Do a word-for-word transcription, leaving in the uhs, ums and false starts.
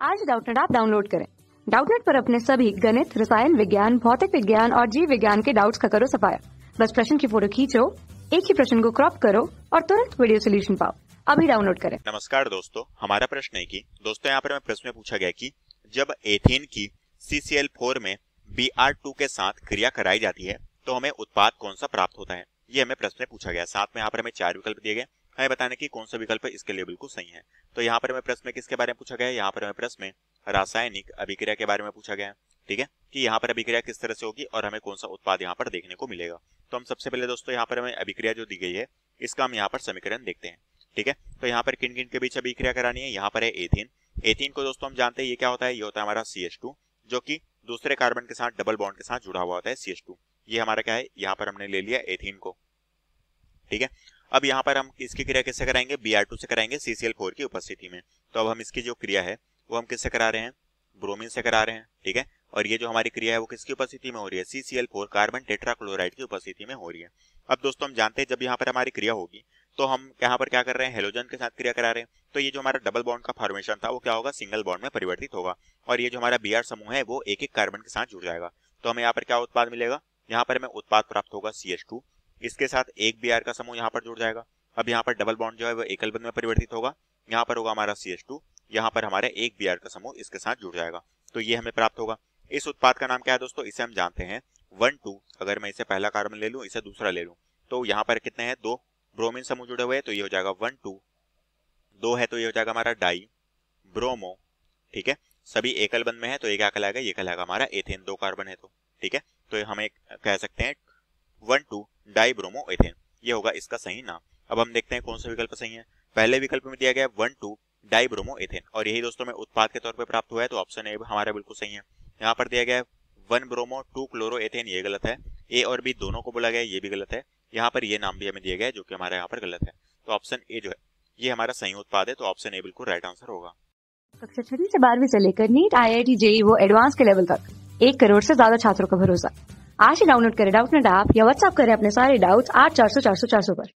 आज Doubtnut app download करें। डाउटनेट पर अपने सभी गणित, रसायन विज्ञान, भौतिक विज्ञान और जीव विज्ञान के डाउट्स का करो सफाया। बस प्रश्न की फोटो खींचो, एक ही प्रश्न को क्रॉप करो और तुरंत वीडियो सोल्यूशन पाओ। अभी डाउनलोड करें। नमस्कार दोस्तों, हमारा प्रश्न है कि दोस्तों यहाँ पर हमें प्रश्न में पूछा गया कि जब एथेन की सी सी एल फोर में बी आर टू के साथ क्रिया कराई जाती है तो हमें उत्पाद कौन सा प्राप्त होता है। ये हमें प्रश्न में पूछा गया। साथ में यहाँ पर हमें चार विकल्प दिए गए, हमें बताने की कौन सा विकल्प इसके लिए बिल्कुल सही है। तो यहाँ पर हमें प्रश्न में किसके बारे में पूछा गया है, यहाँ पर हमें प्रश्न में रासायनिक अभिक्रिया के बारे में पूछा गया है। ठीक है, कि यहाँ पर अभिक्रिया किस तरह से होगी और हमें कौन सा उत्पाद यहाँ पर देखने को मिलेगा। तो हम सबसे पहले दोस्तों यहाँ पर हमें अभिक्रिया जो दी गई है इसका हम यहाँ पर समीकरण देखते हैं। ठीक है, तो यहाँ पर किन किन के बीच अभिक्रिया करानी है। यहाँ पर है एथेन। एथेन को दोस्तों हम जानते हैं ये क्या होता है, ये होता है हमारा सी एच टू, जो कि दूसरे कार्बन के साथ डबल बॉन्ड के साथ जुड़ा हुआ होता है सी एच टू। ये हमारा क्या है, यहाँ पर हमने ले लिया एथेन को। ठीक है, अब यहाँ पर हम इसकी क्रिया किससे कराएंगे, बी आर टू से कराएंगे सी सी एल फोर की उपस्थिति में। तो अब हम इसकी जो क्रिया है वो हम किससे करा रहे हैं, ब्रोमीन से करा रहे हैं। ठीक है, और ये जो हमारी क्रिया है वो किसकी उपस्थिति में हो रही है, C C L four carbon tetrachloride की उपस्थिति में हो रही है। अब दोस्तों हम जानते हैं जब यहाँ पर हमारी क्रिया होगी तो हम यहाँ पर क्या कर रहे हैं, हेलोजन के साथ क्रिया करा रहे हैं। तो ये जो हमारा डबल बॉन्ड का फॉर्मेशन था वो क्या होगा, सिंगल बॉन्ड में परिवर्तित होगा और ये जो हमारा बी आर समूह है वो एक एक कार्बन के साथ जुड़ जाएगा। तो हमें यहाँ पर क्या उत्पाद मिलेगा, यहाँ पर हमें उत्पाद प्राप्त होगा सी एच टू, इसके साथ एक बी आर का समूह यहाँ पर जुड़ जाएगा। अब यहाँ पर डबल बॉन्ड जो है वो एकल बंध में परिवर्तित होगा, यहाँ पर होगा हमारा सी एच टू, यहाँ पर हमारे एक बी आर का समूह इसके साथ जुड़ जाएगा। तो ये हमें प्राप्त होगा। इस उत्पाद का नाम क्या है दोस्तों, इसे हम जानते हैं वन टू। अगर मैं इसे पहला कार्बन ले लूं, इसे दूसरा ले लूं, तो यहाँ पर कितने हैं, दो ब्रोमीन समूह जुड़े हुए हैं, तो ये हो जाएगा वन टू। दो है तो ये हो जाएगा हमारा डाई ब्रोमो। ठीक है, सभी एकल बंध में है तो ये क्या कहलाएगा, ये कहलाएगा हमारा एथेन। दो कार्बन है तो ठीक है, तो हम एक कह सकते हैं one two di bromo ethane, ये होगा इसका सही नाम। अब हम देखते हैं कौन सा विकल्प सही है। पहले विकल्प में दिया गया one two di bromo ethane और यही दोस्तों में उत्पाद के तौर पे प्राप्त हुआ है, तो ऑप्शन ए हमारा बिल्कुल सही है। यहाँ पर दिया गया है one bromo two chloro ethane, ये गलत है। ए और बी दोनों को बोला गया है, ये भी गलत है। यहाँ पर ये नाम भी हमें दिया गया है जो कि हमारा यहाँ पर गलत है। तो ऑप्शन ए जो है ये हमारा सही उत्पाद है, तो ऑप्शन ए बिल्कुल राइट आंसर होगा। कक्षा छठी से बारहवीं से लेकर NEET, I I T, JEE वो एडवांस के लेवल तक एक करोड़ से ज्यादा छात्रों का भरोसा। आज ही डाउनलोड करें डाउटनेट ऐप या व्हाट्सएप करें अपने सारे डाउट्स आठ चार सौ चार सौ चार सौ पर।